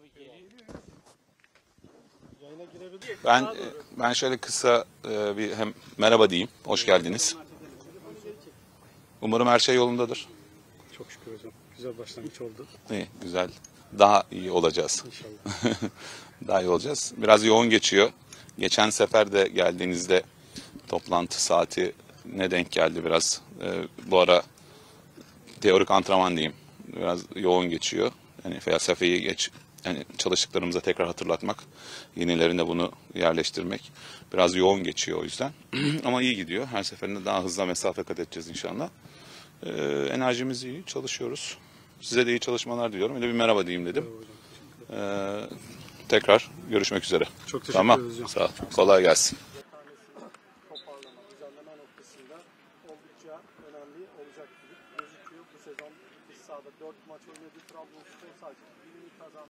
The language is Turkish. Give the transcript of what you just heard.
Abi geliyor. Yayına girebilir. Ben şöyle kısa bir hem merhaba diyeyim. Hoş geldiniz. Umarım her şey yolundadır. Çok şükür hocam. Güzel başlangıç oldu. İyi, güzel. Daha iyi olacağız. İnşallah. Daha iyi olacağız. Biraz yoğun geçiyor. Geçen sefer de geldiğinizde toplantı saati ne denk geldi biraz. Bu ara teorik antrenman diyeyim. Biraz yoğun geçiyor. Yani felsefeyi yani çalıştıklarımıza tekrar hatırlatmak, yenilerine bunu yerleştirmek biraz yoğun geçiyor o yüzden. Ama iyi gidiyor. Her seferinde daha hızlı mesafe kat edeceğiz inşallah. Enerjimiz iyi, çalışıyoruz. Size de iyi çalışmalar diliyorum. Öyle bir merhaba diyeyim dedim. Tekrar görüşmek üzere. Çok teşekkür Tamam. ederiz hocam. Sağ ol. Kolay gelsin. Toparlama, düzenleme noktasında oldukça önemli olacak gibi gözüküyor. Bu sezon dış sahada 4 maç oynadı. Trabzonspor sadece birini kazandı.